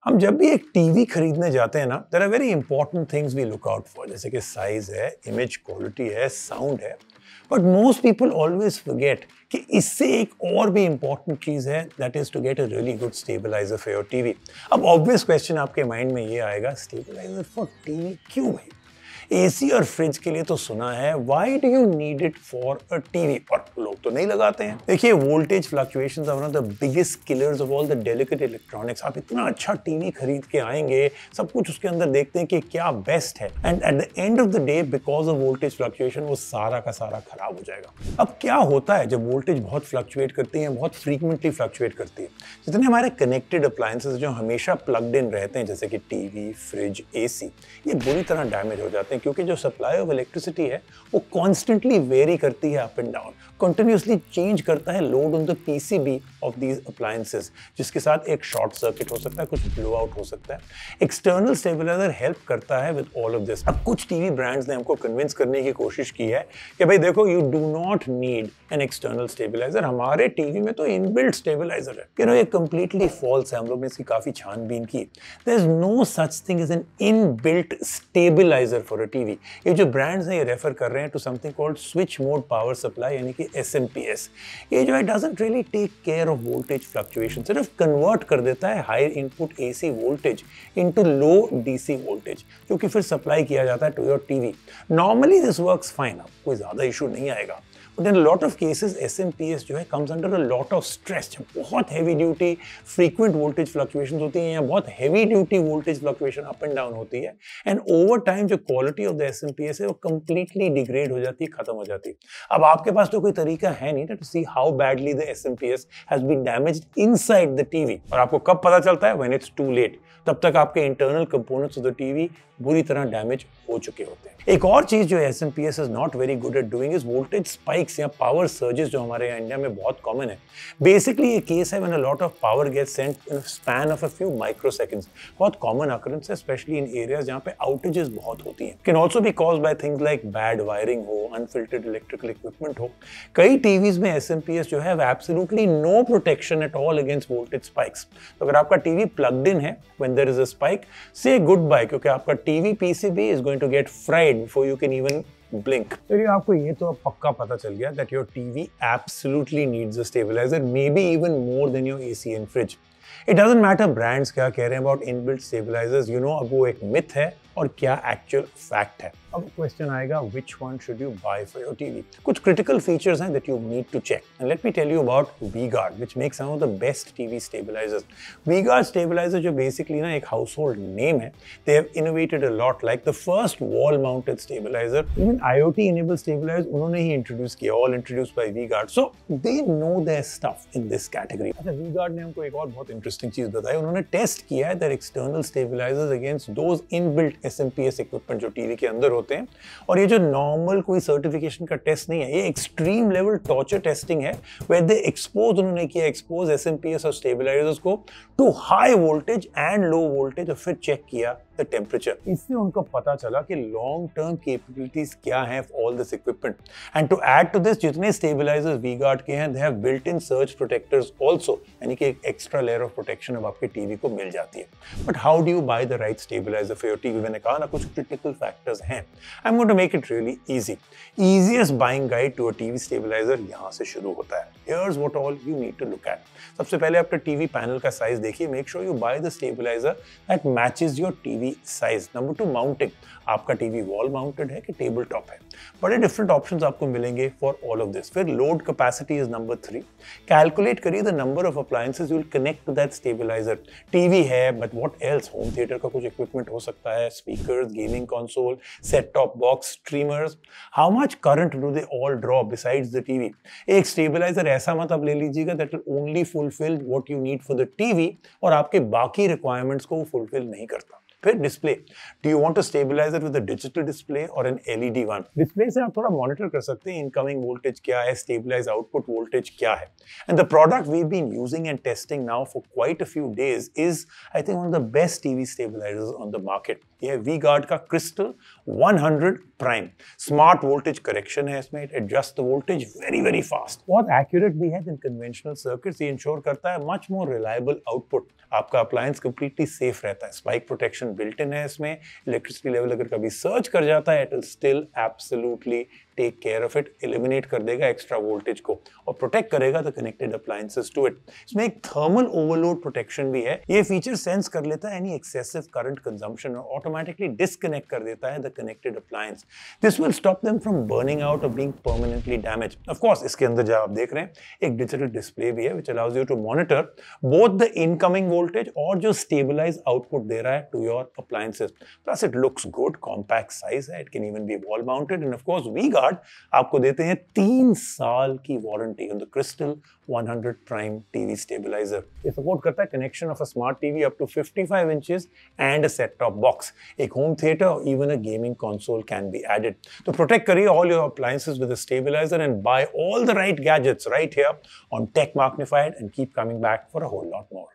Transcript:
हम जब भी एक टीवी खरीदने जाते हैं ना, there are very important things we look out for, जैसे कि साइज है, इमेज क्वालिटी है, साउंड है। But most people always forget कि इससे एक और भी इंपॉर्टेंट चीज है, that is to get a really good stabiliser for your TV. अब ऑब्वियस क्वेश्चन आपके माइंड में ये आएगा, स्टेबलाइजर फॉर टीवी क्यों भाई? एसी और फ्रिज के लिए तो सुना है, why do you need it for a TV? और लोग तो नहीं लगाते हैं। देखिए, voltage fluctuations are one of the biggest killers of all the delicate electronics. आप इतना अच्छा टीवी खरीद के आएंगे, सब कुछ उसके अंदर देखते हैं कि क्या बेस्ट है, and at the end of the day because of voltage fluctuation वो सारा का सारा खराब हो जाएगा। अब क्या होता है जब वोल्टेज बहुत फ्लक्चुएट करती है, बहुत फ्रीक्वेंटली फ्लक्चुएट करती है? जितने हमारे कनेक्टेड अप्लायंसेस जो हमेशा प्लग्ड इन रहते हैं, जैसे कि टीवी, फ्रिज, एसी, ये बुरी तरह डैमेज हो जाते हैं, क्योंकि जो सप्लाई ऑफ इलेक्ट्रिसिटी है वो कॉन्स्टेंटली वेरी करती है, up and down, continuously change करता है load on the PCB of these appliances, जिसके साथ एक शॉर्ट सर्किट हो सकता है, कुछ ब्लो आउट हो सकता है। एक्सटर्नल स्टेबलाइजर हेल्प करता है विद ऑल ऑफ दिस। अब कुछ टीवी ब्रांड्स ने हमको कन्विंस करने की कोशिश की है कि भाई देखो, you do not need an external stabiliser, हमारे टीवी में तो इनबिल्ट स्टेबलाइजर है। ये कंप्लीटली फॉल्स है। हम लोग ने इसकी काफी छानबीन की। There is no such thing as an inbuilt stabiliser for a TV. ये जो ब्रांड्स हैं ये रेफर कर रहे हैं to something called switch mode power supply, यानी कि एसएमपीएस। ये जो है doesn't really take care of voltage fluctuation, सिर्फ कन्वर्ट कर देता है high input AC voltage into low DC voltage, जो कि फिर सप्लाई किया जाता है to your TV. Normally this works fine, कोई ज्यादा इशू नहीं आएगा। But in a lot of cases, SMPS जो है comes under a lot of stress। जब बहुत heavy duty frequent voltage fluctuations होती हैं या बहुत heavy duty voltage fluctuation up and down होती है, and over time जो quality of the SMPS है वो completely degrade हो जाती है, खत्म हो जाती है। अब आपके पास तो कोई तरीका है नहीं to see how badly the SMPS has been damaged inside the TV। और आपको कब पता चलता है? When it's too late। तब तक आपके internal components of the TV बुरी तरह डैमेज हो चुके होते हैं। एक और चीज जो SMPS is not very good at doing is voltage spikes या power surges, जो हमारे यहाँ इंडिया में बहुत कॉमन है। बेसिकली ये केस है when a lot of power gets sent in a span of a few microseconds। बहुत कॉमन occurrence है, especially in areas जहाँ पे outages बहुत होती हैं। Can also be caused by things like bad wiring हो, unfiltered electrical equipment हो। कई टीवीज में SMPS जो है absolutely no protection at all against voltage spikes। तो अगर आपका टीवी plugged in है when there is a spike, say goodbye, क्योंकि आपका TV PCB is going to get fried before you can even blink। चलिए, आपको ये तो अब पक्का पता चल गया that your TV absolutely needs a stabilizer, maybe even more than your AC and fridge। It doesn't matter brands क्या कह रहे हैं about inbuilt stabilizers, you know, अब वो एक myth है और क्या actual fact है। अब क्वेश्चन आएगा, which one should you buy for your TV? कुछ critical features हैं that you need to check, and let me tell you about V-Guard, which makes some of the best TV stabilizers। V-Guard stabilizer जो basically ना एक household name है, they have innovated a lot, like the first wall-mounted stabilizer, even IoT-enabled stabilizers उन्होंने ही introduce किया, all introduced by V-Guard, so they know their stuff in this category। अच्छा, V-Guard ने हमको एक और बहुत interesting चीज बताई। उन्होंने टेस्ट किया है their external stabilizers against those inbuilt SMPS equipment जो टीवी के अंदर होते हैं, और ये जो नॉर्मल कोई सर्टिफिकेशन का टेस्ट नहीं है, ये एक्सट्रीम लेवल टॉर्चर टेस्टिंग है, where they expose, उन्होंने किया एक्सपोज SMPS और स्टेबलाइजर्स को to high voltage and low voltage, और फिर चेक किया द टेम्परेचर। इससे उनको पता चला कि लॉन्ग टर्म कैपेबिलिटीज क्या है all this equipment. And to add to this, जितने स्टेबलाइजर्स V-Guard के हैं, they have built in surge protectors also, यानी कि एक एक्स्ट्रा लेयर ऑफ प्रोटेक्शन अब आपके टीवी को मिल जाती है। But how do you buy the right stabiliser for your TV? मैंने कहा ना, कुछ क्रिटिकल फैक्टर्स हैं। I am going to make it really easy. Easiest buying guide to a TV stabilizer यहाँ से शुरू होता है। Here's what all you need to look at। सबसे पहले आपका टीवी पैनल का साइज देखिए, make sure you buy the stabiliser that matches your TV size. Number 2, mounting, आपका टीवी वॉल माउंटेड है कि टेबल टॉप है? बड़े डिफरेंट ऑप्शंस आपको मिलेंगे फॉर ऑल ऑफ दिस। फिर load capacity is number 3। Calculate करिए the number of appliances you will connect to that stabiliser. TV है, but what else? Home theatre का कुछ इक्विपमेंट हो सकता है, speakers, gaming console, set top box, streamers. How much current do they all draw besides the TV? एक stabiliser ऐसा मत आप ले लीजिएगा that will only fulfil what you need for the TV और आपके बाकी रिक्वायरमेंट्स को वो फुलफिल नहीं करता। फिर display, do you want to stabilise it with a digital display और एन एलईडी वन? डिस्प्ले से आप थोड़ा मॉनिटर कर सकते हैं इनकमिंग वोल्टेज क्या है, स्टेबलाइज आउटपुट वोल्टेज क्या है. And the product we been using and testing now for quite a few days is I think one of the best TV stabilisers on the market. ये है V-Guard का crystal 100 prime. Smart voltage correction है इसमें, it adjust the voltage very very fast. बहुत accurate भी है in conventional circuits. ये ensure करता है मच मोर रिलायबल आउटपुट. आपका अप्लायंस कंप्लीटली सेफ रहता है. स्पाइक प्रोटेक्शन बिल्ट इन है इसमें. इलेक्ट्रिसिटी लेवल अगर कभी सर्ज कर जाता है, it will still absolutely take care of it, eliminate कर देगा एक्स्ट्रा वोल्टेज को और प्रोटेक्ट करेगा the connected appliances to it. इसमें एक थर्मल ओवरलोड प्रोटेक्शन भी है. ये फीचर सेंस कर लेता है एनी एक्सेसिव करंट कंजम्पशन और ऑटोमेटिकली डिस्कनेक्ट कर देता है the connected appliance. This will stop them from burning out और being permanently damage. Of course इसके अंदर जो आप देख रहे हैं एक डिजिटल डिस्प्ले भी है which allows you to monitor both the incoming voltage और जो स्टेबलाइज आउटपुट दे रहा है to your appliances. Plus it looks good, compact size है, it can even be wall mounted. And of course V-Guard आपको देते हैं 3 साल की warranty on the crystal 100 prime TV stabiliser. ये सपोर्ट करता है connection of a smart TV up to 55 inches and a set top box. एक home theatre और even a gaming console can be added. तो प्रोटेक्ट करिए all your appliances with a stabiliser and buy all the right gadgets right here on Tech Magnified and keep coming back for a whole lot more.